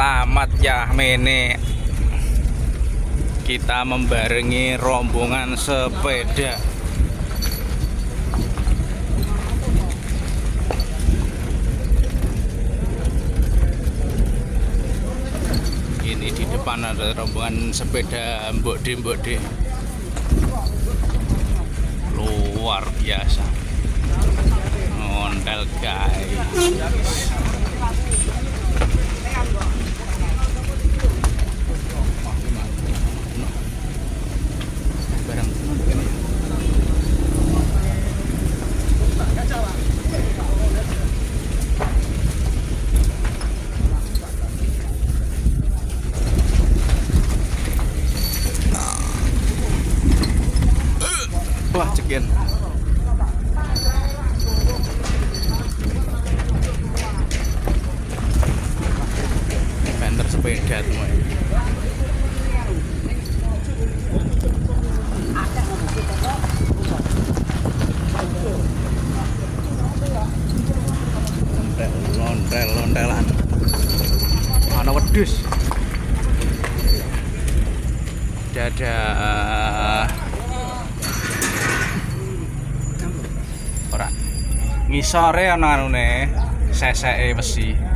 Selamat ya Mene. Kita membarengi rombongan sepeda. Ini di depan ada rombongan sepeda mbok-de. Luar biasa. Ondel guys. Wah, cekian. Penter sepeda semua. Lontel-lontelan. Ana wedhus. Dadah. Ora ngisore ana anune seseke besi.